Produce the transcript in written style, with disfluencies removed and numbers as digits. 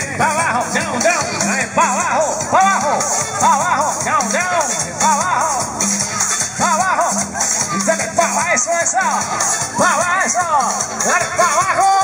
para abajo, down, down, dale, para abajo, para abajo, para abajo, down, down, para abajo, para abajo, y dale para eso, para abajo, dale para abajo.